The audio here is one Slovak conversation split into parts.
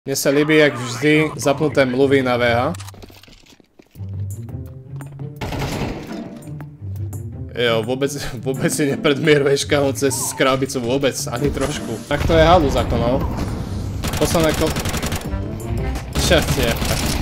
Mne sa líbí, jak vždy, zapnuté mluvy na VH. Jo, vôbec si nepredmieruješ kámo cez krábicu, vôbec, ani trošku. Tak to je halúz ako no. Posledné Šťastie.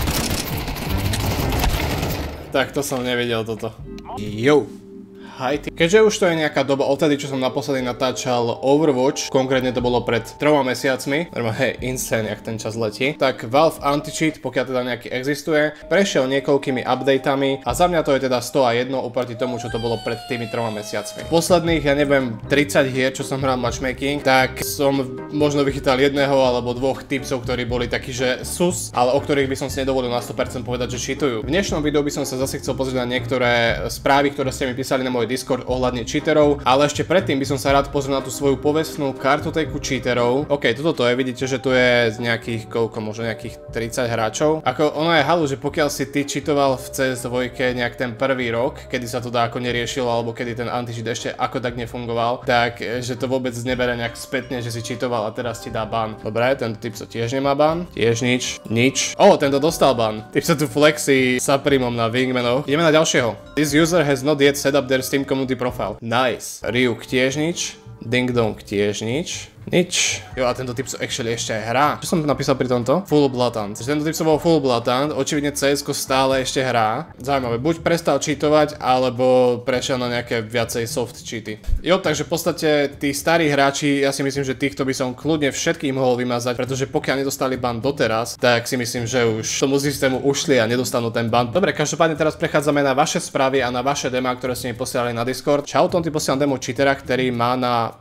Tak to som nevidel toto. Jo. Keďže už to je nejaká doba odtedy, čo som naposledy natáčal Overwatch, konkrétne to bolo pred 3 mesiacmi, hej, insane, jak ten čas letí, tak Valve Anti-Cheat, pokiaľ teda nejaký existuje, prešiel niekoľkými updateami a za mňa to je teda 101 oproti tomu, čo to bolo pred tými 3 mesiacmi. Posledných, ja neviem, 30 hier, čo som hral matchmaking, tak som možno vychytal jedného alebo dvoch tipsov, ktorí boli takí, že sus, ale o ktorých by som si nedovolil na 100% povedať, že cheatujú. V dnešnom videu by som sa zase chcel pozrieť na niektoré správy, ktoré ste mi písali na môj Discord ohľadne cheaterov, ale ešte predtým by som sa rád pozrel na tú svoju povestnú kartotéku cheaterov. OK, toto je, vidíte, že tu je z nejakých, koľko, možno nejakých 30 hráčov. Ako ono je halu, že pokiaľ si ty cheatoval v CS2 nejak ten prvý rok, kedy sa to dá ako neriešilo, alebo kedy ten anti-cheat ešte ako tak nefungoval, tak že to vôbec nebere nejak spätne, že si cheatoval a teraz ti dá ban. Dobre, tento typ sa tiež nemá ban, tiež nič. Tento dostal ban. Typ sa tu flexí Saprimom na Wingmanoch. Ideme na ďalšieho. This user has not yet set up their Steam community profile. Nice. Ryuk tiež nič. Ding Dong tiež nič. Jo, a tento typ sa actually ešte aj hrá. Čo som napísal pri tomto? Full Bloodhunt. Tento typ sa bol Full Bloodhunt, očividne CS-ko stále ešte hrá. Zaujímavé, buď prestal cheatovať, alebo prešiel na nejaké viacej soft cheaty. Jo, takže v podstate tí starí hráči, ja si myslím, že týchto by som kľudne všetkých mohol vymazať, pretože pokiaľ nedostali ban doteraz, tak si myslím, že už tomu systému ušli a nedostanú ten ban. Dobre, každopádne teraz prechádzame na vaše správy a na vaše demá, ktoré ste mi posielali na Discord. Čautom, ty posielam demo cheatera, ktorý má na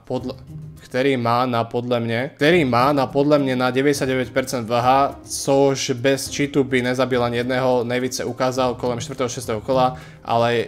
podľa mňa na 99% VH, což bez cheatu by nezabil ani jedného, nejvíce ukázal kolem 4. 6. kola, ale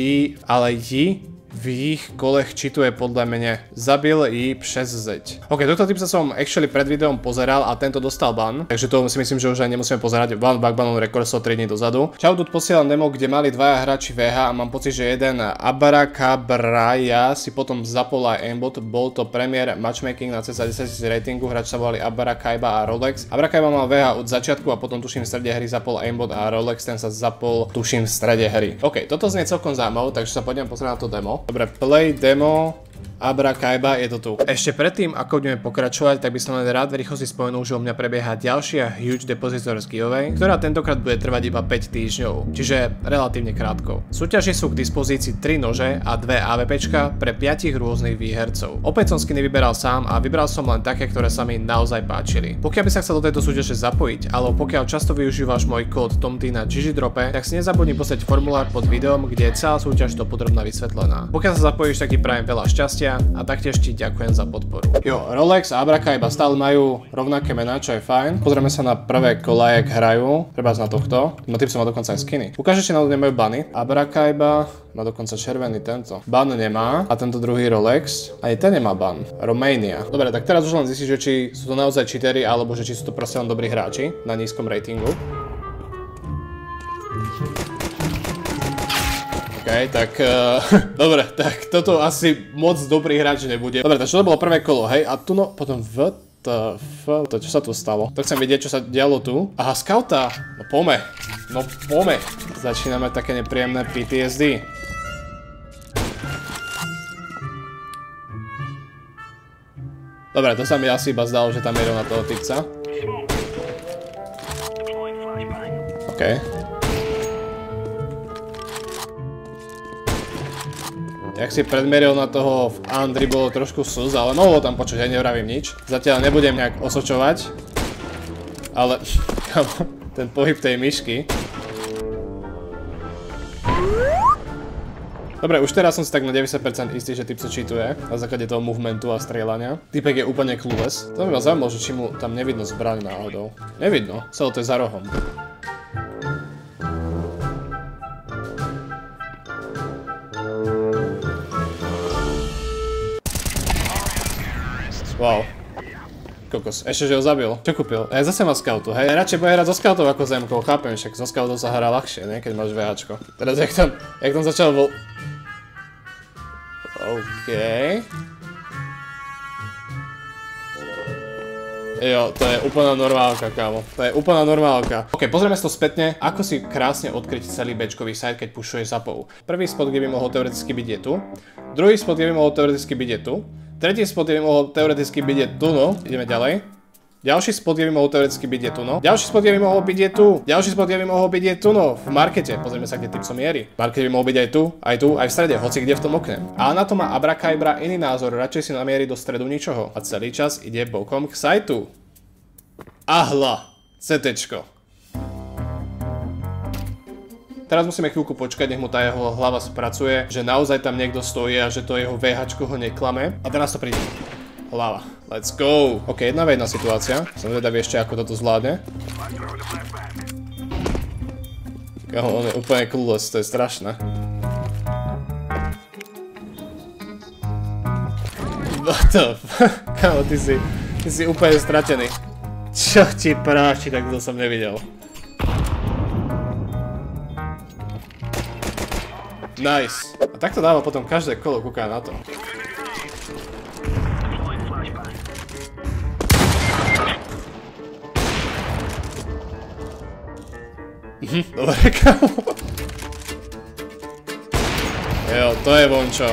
v ich kolech cheatuje podľa mňa. Zabil i přes zeď. OK, tohto typca som actually pred videom pozeral a tento dostal ban, takže to si myslím, že už aj nemusíme pozerať. Backbanon rekord 3 dní dozadu. Čau, tu posielam demo, kde mali dvaja hráči VH a mám pocit, že jeden Abracabra si potom zapol aj aimbot. Bol to premiér matchmaking na cca 10 000 ratingu, hráč sa volali Abracaiba a Rolex. Abracaiba mal VH od začiatku a potom tuším v strede hry zapol aimbot a Rolex ten sa zapol tuším v strede hry. OK, toto znie celkom zaujímavé, takže sa poďme pozrieť na to demo. Dobre, play demo Abracaiba, je to tu. Ešte predtým, ako budeme pokračovať, tak by som len rád v rýchlosti spomenul, že u mňa prebieha ďalšia Huge Depositors giveaway, ktorá tentokrát bude trvať iba 5 týždňov, čiže relatívne krátko. V súťaži sú k dispozícii 3 nože a 2 AWPčka pre 5 rôznych výhercov. Opäť som skiny vyberal sám a vybral som len také, ktoré sa mi naozaj páčili. Pokiaľ by sa chcel do tejto súťaže zapojiť, alebo pokiaľ často využívaš môj kód TOMTY na GGDrope, tak si nezabudni poslať formulár pod videom, kde je celá súťaž dopodrobne vysvetlená. Pokiaľ sa zapojíš, tak ti prajem veľa šťastia a taktiež ti ďakujem za podporu. Jo, Rolex a Abracaiba stále majú rovnaké mená, čo je fajn. Pozrieme sa na prvé kola, jak hrajú. Treba na tohto. No typ sa má dokonca aj skiny. Ukážete, na to nemajú bany. Abracaiba má dokonca červený tento. Ban nemá a tento druhý Rolex aj ten nemá ban. Romania. Dobre, tak teraz už len zistíš, že či sú to naozaj cheatery alebo že či sú to proste len dobrí hráči na nízkom ratingu. Tak, dobre, tak toto asi moc dobrý hráč nebude. Dobre, takže to bolo prvé kolo, hej, a tu no, potom čo sa tu stalo? To chcem vidieť, čo sa dialo tu. Aha, skauta, no pome. Začíname také nepríjemné PTSD. Dobre, to sa mi asi iba zdalo, že tam je na toho typca. OK. Jak si predmeril na toho v Andri, bolo trošku sus, ale mohlo tam počuť, ja nevravím nič. Zatiaľ nebudem nejak osočovať. Ale ten pohyb tej myšky. Dobre, už teraz som si tak na 90% istý, že typ sa cheatuje na základe toho movementu a strieľania. Typek je úplne clueless. To by ma zaujímalo, že či mu tam nevidno zbraň náhodou. Nevidno, celé to je za rohom. Wow. Kokos, ešte že ho zabil. Čo kúpil? Zase má scoutu, hej? Radšej bude hrať so scoutov ako s M-kou, chápem, však so scoutov sa hrá ľahšie, ne? Keď máš VHčko. Teraz jak tam začal bol... OK. Jo, to je úplná normálka, kámo. To je úplná normálka. Ok, pozrieme si to spätne, ako si krásne odkryť celý bečkový site, keď pušuješ zapovu. Prvý spot, kde by mohol teoreticky byť, je tu. Druhý spot, kde by mohol teoreticky byť, je tu. Tretí spot, kde by mohol teoreticky byť, je tu, no. Ideme ďalej. Ďalší spot, kde by mohol teoreticky byť, je tu, no. Ďalší spot, kde by mohol byť, je tu. Ďalší spot, kde by mohol byť, je tu, no. V markete. Pozrieme sa, kde Tipso mierí. Market by mohol byť aj tu, aj v strede, hoci kde v tom okne. A na to má Abracadabra iný názor, radšej si namierí do stredu ničoho. A celý čas ide bokom k sajtu. Ahla, CTčko. Teraz musíme chvíľku počkať, nech mu tá jeho hlava spracuje, že naozaj tam niekto stojí a že to jeho VHčko ho neklame. A teraz to príde. Hlava. Let's go. Ok, jedna situácia. Som vedavý ešte, ako toto zvládne. On je úplne clueless, to je strašné. What the fuck? Kámo, ty si úplne stratený. Čo ti práši, tak to som nevidel. Nice. A takto dáva potom každé kolo, kúká na to. Dobre, kámo. Jo, to je vončo.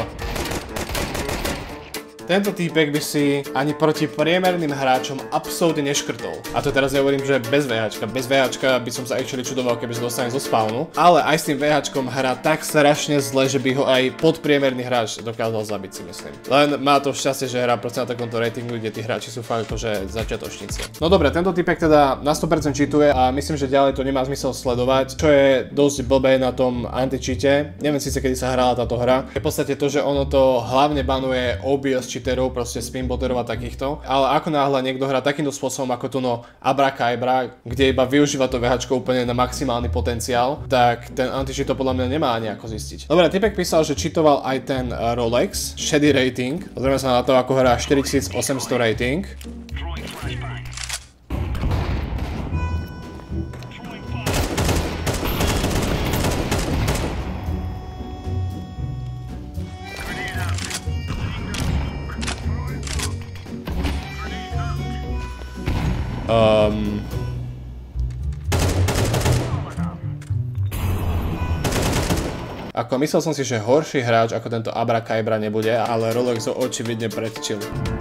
Tento týpek by si ani proti priemerným hráčom absolútne neškrtol. A to teraz nehovorím, že bez VHčka. Bez VHčka by som sa actually čudoval, keby sa dostane zo spawnu. Ale aj s tým VHčkom hrá tak strašne zle, že by ho aj podpriemerný hráč dokázal zabiť, si myslím. Len má to šťastie, že hrá proste na takomto ratingu, kde tí hráči sú fakt akože začiatočníci. No dobre, tento týpek teda na 100% cheatuje a myslím, že ďalej to nemá zmysel sledovať. Čo je dosť blbé na tom anti-cheate. Neviem síce, kedy sa hrala táto hra. Je v podstate to, že ono to hlavne banuje OBS cheaterov, proste spinbotterov a takýchto. Ale ako náhle niekto hrá takýmto spôsobom ako tu no Abracadabra, kde iba využíva to VHčko úplne na maximálny potenciál, tak ten anti-cheat to podľa mňa nemá ani ako zistiť. Dobre, typek písal, že cheatoval aj ten Rolex, shady rating. Pozrieme sa na to, ako hrá 4800 rating. Ako myslel som si, že horší hráč ako tento Abracadabra nebude, ale Rolex ho očividne predčil.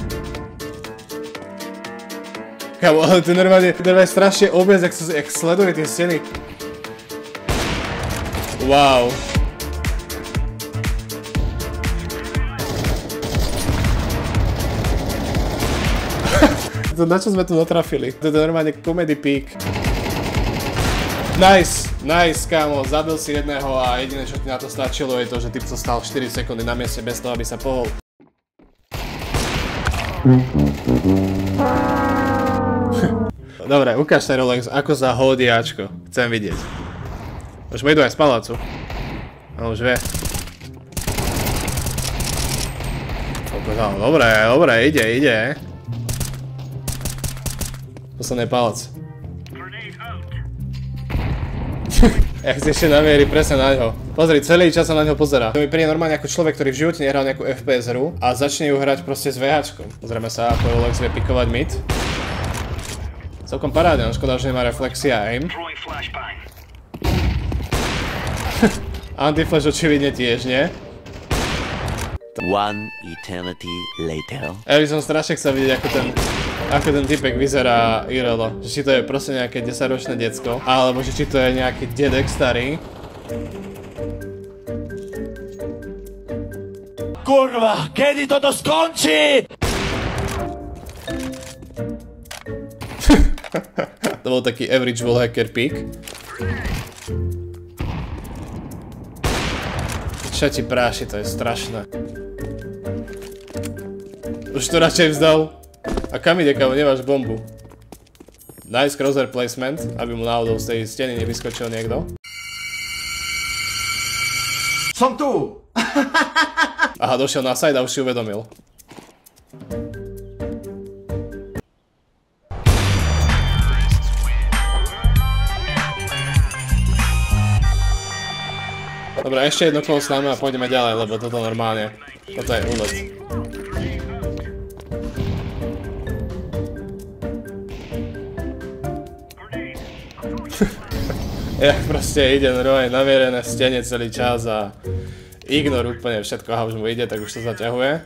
Kámo, ale to normálne strašne obviaz, jak sleduje tie steny. Wow. Na čo sme tu natrafili? To je normálne comedy peak. Nice, nice, kámo, zabil si jedného a jediné, čo ti na to stačilo, je to, že Tipso stál 4 sekundy na mieste bez toho, aby sa pohol. Dobre, ukáž ten Rolex, ako sa hodí Ačko. Chcem vidieť. Už mu idú aj z palácu. No už vie. Dobre, ide. Posledný palec. Jak si ešte namierí presne na ňo. Pozri, celý čas sa na ňo pozerá. To mi príde normálne ako človek, ktorý v živote nehral nejakú FPS hru a začne ju hrať proste s VHčkom. Pozrieme sa, ako Rolex vie pikovať mid. Celkom parádne, škoda, že nemá reflexia aim. Anti-flash očividne tiež, nie? One eternity later. Ja by som strašne chcel vidieť, ako ten typek vyzerá IRL. Že či to je proste nejaké 10-ročné decko, alebo že či to je nejaký dedek starý. Kurva, kedy toto skončí? To bol taký average wallhacker peak. Čo ti práši, to je strašné. Už to radšej vzdal. A kam ide, kámo, nemáš bombu. Nice crosshair placement, aby mu náhodou z tej steny nevyskočil niekto. Som tu! Aha, došiel na side a už si uvedomil. Dobre, ešte jedno kolo s nami a pôjdeme ďalej, lebo toto normálne. Toto je úlet. Ja proste ide normálne namierené stene celý čas a ignor úplne všetko, a už mu ide, tak už to zaťahuje.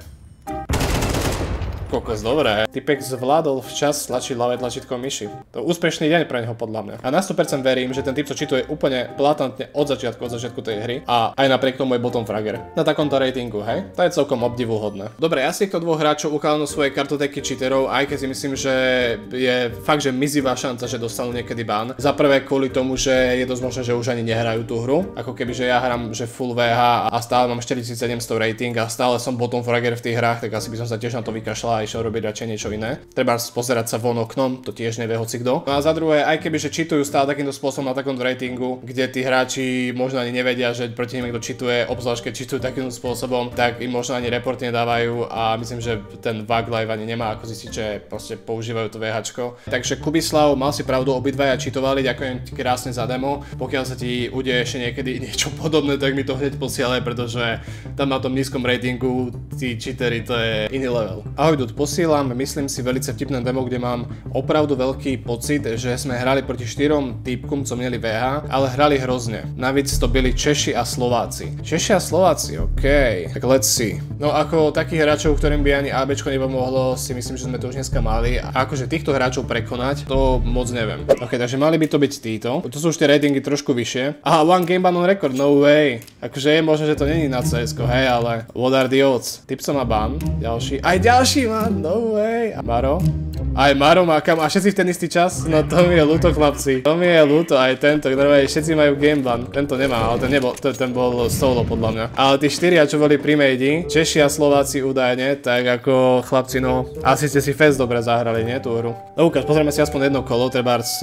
Kokos, dobré. Typek zvládol včas tlačiť ľavé tlačítko myši. To úspešný deň pre neho podľa mňa. A na 100% verím, že ten typ, čo čituje úplne blatantne od začiatku tej hry a aj napriek tomu je bottom fragger. Na takomto ratingu, hej? To je celkom obdivuhodné. Dobre, ja si týchto dvoch hráčov ukladám svoje kartotéky cheaterov, aj keď si myslím, že je fakt, že mizivá šanca, že dostanú niekedy ban. Za prvé kvôli tomu, že je dosť možné, že už ani nehrajú tú hru. Ako keby, že ja hrám, že full VH a stále mám 4700 rating a stále som bottom fragger v tých hrách, tak asi by som sa tiež na to vykašľal a išiel robiť radšej niečo iné. Treba pozerať sa von oknom, to tiež nevie hocikdo. No a za druhé, aj keby že cheatujú stále takýmto spôsobom na takomto ratingu, kde tí hráči možno ani nevedia, že proti nim niekto cheatuje, obzvlášť keď cheatujú takýmto spôsobom, tak im možno ani report nedávajú a myslím, že ten Vag Live ani nemá ako zistiť, že proste používajú to VHčko. Takže Kubislav, mal si pravdu, obidvaja cheatovali, ďakujem ti krásne za demo. Pokiaľ sa ti udeje ešte niekedy niečo podobné, tak mi to hneď posielaj, pretože tam na tom nízkom ratingu tí cheatery, to je iný level. Ahoj, Dud, myslím si velice vtipné demo, kde mám opravdu veľký pocit, že sme hrali proti 4 týpkom, co mieli VH, ale hrali hrozne. Navíc to byli Češi a Slováci. Češi a Slováci, okej. Tak let's see. No ako takých hráčov, ktorým by ani ABčko nepomohlo, si myslím, že sme to už dneska mali. A akože týchto hráčov prekonať, to moc neviem. Ok, takže mali by to byť títo. To sú už tie ratingy trošku vyššie. Aha, one game ban on record, no way. Akože je možné, že to není na CS-ko, hej, ale what are the odds? Typco má ban, ďalší. Aj ďalší man, no way. A Maro? Aj Maro má kam, a všetci v ten istý čas? No to mi je ľúto, chlapci. To mi je ľúto, aj tento, normálne všetci majú game ban. Tento nemá, ale ten bol solo podľa mňa. Ale tí štyria, čo boli pri Made, Češi a Slováci údajne, tak ako chlapci, no asi ste si fest dobre zahrali, nie, tú hru. No ukáž, pozrieme si aspoň jedno kolo, treba z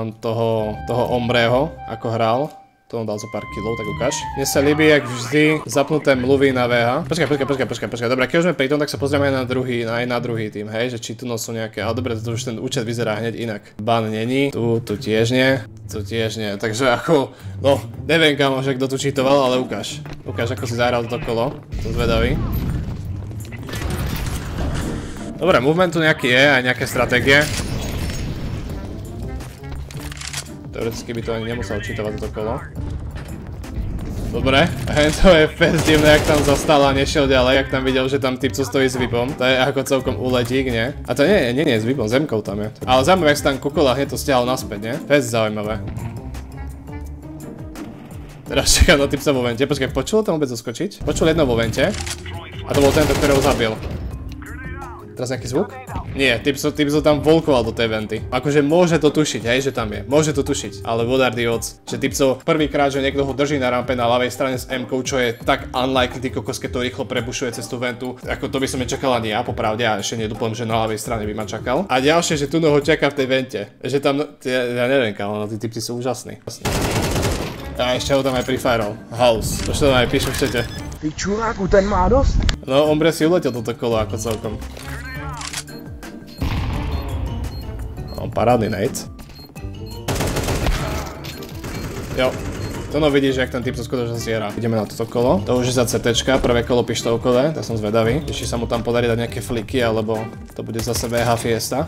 toho Ombreho, ako hral. To on dal za pár kilov, tak ukáž. Mne sa ľúbi, jak vždy, zapnuté mluvy na VH. Počkaj. Dobre, keď už sme pri tom, tak sa pozrieme aj na druhý tým, hej, že či tu sú nejaké, ale dobre, to už ten účet vyzerá hneď inak. Ban není, tu tiež nie, takže ako, no, neviem kamo, že kto tu cheatoval, ale ukáž. Ukáž, ako si zahral toto kolo, som zvedavý. Dobre, movement tu nejaký je, aj nejaké stratégie. Teoreticky by to ani nemusel cheatovať toto kolo. Dobre, to je fest divné, jak tam zastal a nešiel ďalej, jak tam videl, že tam typco stojí s VIPom. To je ako celkom uletík, nie? A to nie je s VIPom, zemkou tam je. Ale zaujímavé, jak sa tam kukol a hneď to stiahol naspäť, nie? Fest zaujímavé. Teraz čakám na typca vo vente. Počkaj, počul tam vôbec zoskočiť? Počul jedno vo vente. A to bol tento, ktorého zabil. Teraz nejaký zvuk? Nie, typco tam volkoval do tej venty. Akože môže to tušiť, hej, že tam je. Môže to tušiť, ale what are the odds? Že typco prvýkrát, že niekto ho drží na rampe na ľavej strane s M-kou, čo je tak unlikely, ty kokos, keď to rýchlo prebušuje cez tú ventu. Ako to by som nečakal ani ja, popravde, a ešte nedúplem, že na ľavej strane by ma čakal. A ďalšie, že tu ho čaká v tej vente. Že tam, ja neviem, kámo, tí typci sú úžasní. A ešte ho tam aj prifajral. House. To čo tam aj píšu v čete. Ty čuráku, ten má dosť? No, Ombre si uletel toto kolo ako celkom. Parádny nade. Jo. To no vidíš, jak ten typ to skutočne zjera. Ideme na toto kolo. To už je za CTčka, prvé kolo pištovkové, tak som zvedavý. Či sa mu tam podarí dať nejaké fliky, alebo to bude zase VH Fiesta.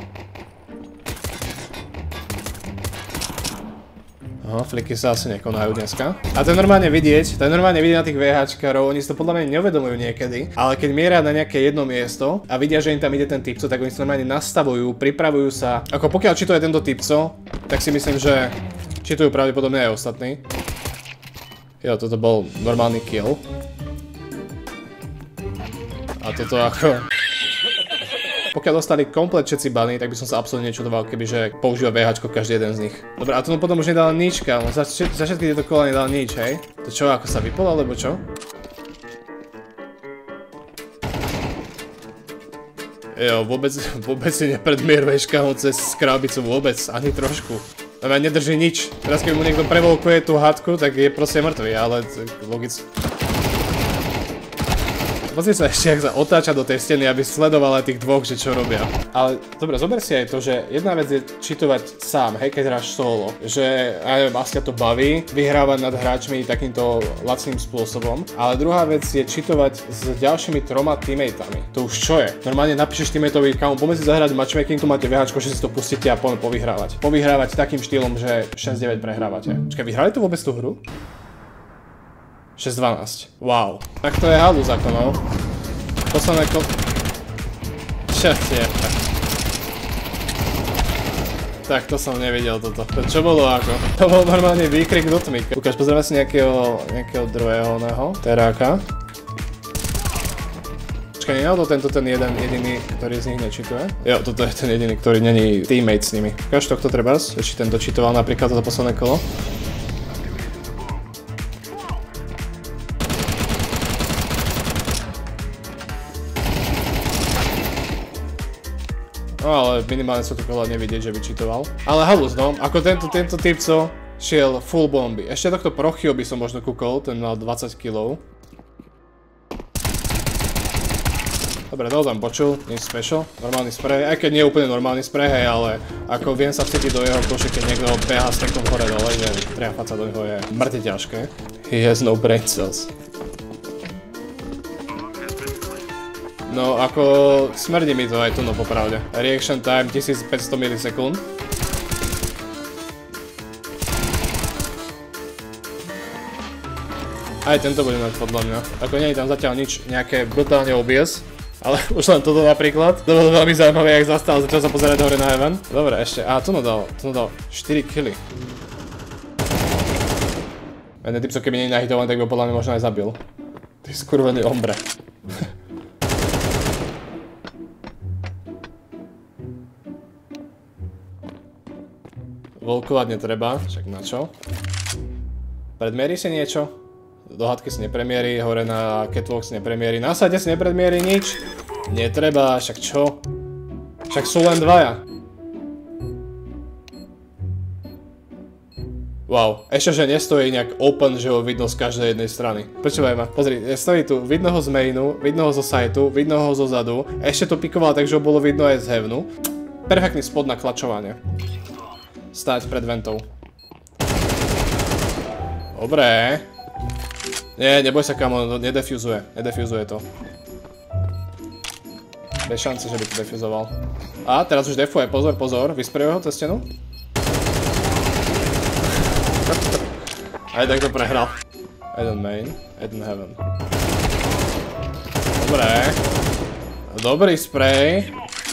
Aha, fliky sa asi nekonajú dneska. A to je normálne vidieť na tých VHčkarov, oni si to podľa mňa neuvedomujú niekedy, ale keď mieria na nejaké jedno miesto a vidia, že im tam ide ten typco, tak oni si normálne nastavujú, pripravujú sa. Ako pokiaľ cheatuje tento typco, tak si myslím, že cheatujú pravdepodobne aj ostatní. Jo, toto bol normálny kill. A toto ako... Pokiaľ dostali komplet všetci bany, tak by som sa absolútne nečudoval, kebyže používa VHčko každý jeden z nich. Dobre, a to potom už nedal nič, kámo. Za všetky tieto kola nedal nič, hej? To čo, ako sa vypol, alebo čo? Jo, vôbec si nepredmieruješ, kámo, cez skrábicu, vôbec, ani trošku. No nedrží nič. Teraz keď mu niekto prevolkuje tú hádku, tak je proste mŕtvý, ale logicky. pozri sa ešte, ak sa otáča do tej steny, aby sledovala tých dvoch, že čo robia. Ale dobre, zober si aj to, že jedna vec je cheatovať sám, hej, keď hráš solo. Že, ja neviem, asi to baví, vyhrávať nad hráčmi takýmto lacným spôsobom. Ale druhá vec je cheatovať s ďalšími 3 teammateami. To už čo je? Normálne napíšeš teammatovi, kámo, poďme si zahrať matchmaking, tu máte VHčko, že si to pustíte a poďme povyhrávať. Povyhrávať takým štýlom, že 6-9 prehrávate. Počkaj, vyhrali tu vôbec tú hru? 6-12. Wow. Tak to je halus ako no. Posledné Čo je? Tak to som nevidel toto. To čo bolo ako? To bol normálne výkrik do tmy. Ukáž, pozrieme si nejakého druhého oného. Teráka. Počkaj, nie je to ten jeden jediný, ktorý z nich nečituje? Jo, toto je ten jediný, ktorý není teammate s nimi. Ukáž tohto trebárs, či ten dočitoval napríklad toto posledné kolo. No ale minimálne sa tu koľa nevidieť, že by cheatoval. Ale halus no, ako tento typco šiel full bomby. Ešte tohto Prochio by som možno kúkol, ten mal 20 kg. Dobre, to tam počul, nič special, normálny spray, aj keď nie je úplne normálny spray, hej, ale ako viem sa vcítiť do jeho koše, keď niekto beha s takom hore dole, že triafať sa do neho je mŕte ťažké. He has no brain cells. No ako smrdí mi to aj tu no popravde. Reaction time 1500 milisekúnd. Aj tento bude mať podľa mňa. Ako nie je tam zatiaľ nič nejaké brutálne obvious. Ale už len toto napríklad. To bolo veľmi zaujímavé, jak zastal, začal sa pozerať hore na Heaven. Dobre, ešte, tu dal 4 killy. Jeden typco, keby nie je nahitovaný, tak by ho podľa mňa možno aj zabil. Ty skurvený ombre. Volkovať netreba, však na čo? Predmierí si niečo? Do hadky si nepremierí, hore na catwalk si nepremierí, na sade si nepredmierí nič? Netreba, však čo? Však sú len dvaja. Wow, ešte že nestojí nejak open, že ho vidno z každej jednej strany. Počúvaj ma, pozri, stojí tu, vidno ho z mainu, vidno ho zo sajtu, vidno ho zo zadu, ešte to pikoval, takže ho bolo vidno aj z heavenu. Perfektný spot na klačovanie. Stáť pred ventou. Dobré. Nie, neboj sa kamo, nedefuzuje to. Bez šance, že by to defuzoval. A teraz už defuje, pozor, vysprejuje ho cez stenu. Aj tak to prehral. Jeden main, jeden heaven. Dobré. Dobrý spray.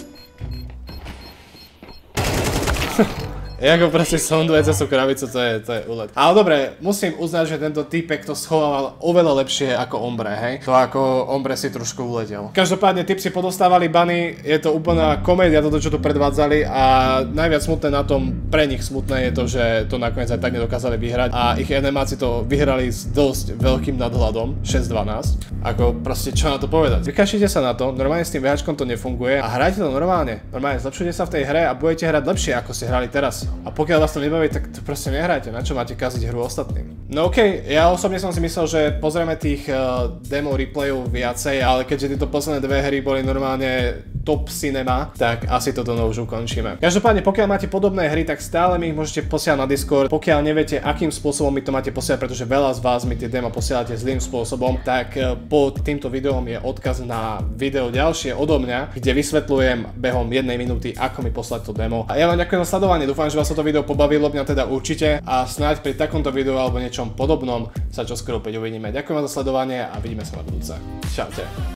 Jako proste sonduje cez tú krabicu, to je úlet. Ale dobre, musím uznať, že tento týpek to schovával oveľa lepšie ako Ombre, hej? To ako Ombre si trošku uletel. Každopádne typci podostávali bany, je to úplná komédia toto, čo tu predvádzali a najviac smutné na tom, pre nich smutné je to, že to nakoniec aj tak nedokázali vyhrať a ich enemáci to vyhrali s dosť veľkým nadhľadom, 6-12. Ako proste čo na to povedať? Vykašlite sa na to, normálne s tým VHčkom to nefunguje a hrajte to normálne. Normálne zlepšujte sa v tej hre a budete hrať lepšie ako ste hrali teraz. A pokiaľ vás to nebaví, tak to proste nehrajte, na čo máte kaziť hru ostatným. No okej, ja osobne som si myslel, že pozrieme tých demo replayov viacej, ale keďže tieto posledné dve hry boli normálne top cinema, tak asi toto už ukončíme. Každopádne, pokiaľ máte podobné hry, tak stále mi ich môžete posielať na Discord. Pokiaľ neviete, akým spôsobom mi to máte posielať, pretože veľa z vás mi tie demo posielate zlým spôsobom, tak pod týmto videom je odkaz na video ďalšie odo mňa, kde vysvetľujem behom 1 minúty, ako mi poslať to demo. A ja vám ďakujem za sledovanie, dúfam, že vás toto video pobavilo, mňa teda určite a snáď pri takomto videu alebo niečom podobnom sa čoskoro opäť uvidíme. Ďakujem vám za sledovanie a vidíme sa na budúce. Čaute.